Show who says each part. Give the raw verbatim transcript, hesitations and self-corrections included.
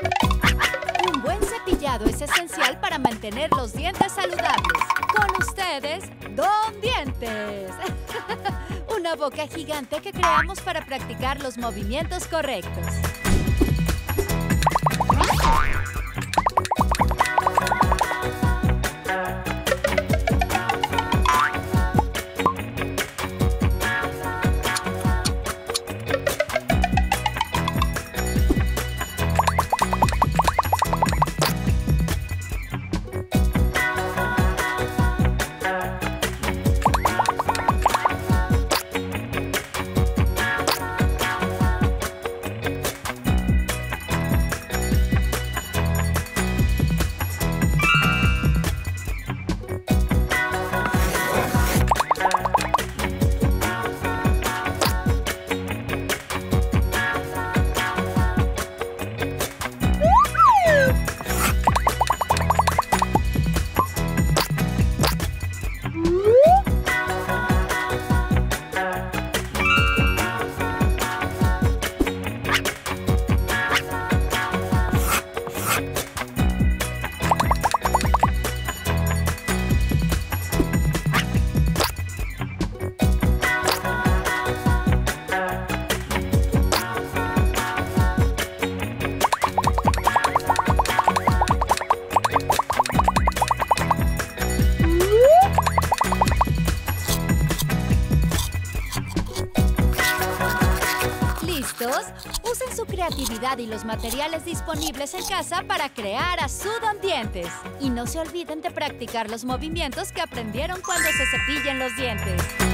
Speaker 1: Un buen cepillado es esencial para mantener los dientes saludables. Con ustedes, Don Dientes. Una boca gigante que creamos para practicar los movimientos correctos. Usen su creatividad y los materiales disponibles en casa para crear a su Don Dientes. Y no se olviden de practicar los movimientos que aprendieron cuando se cepillen los dientes.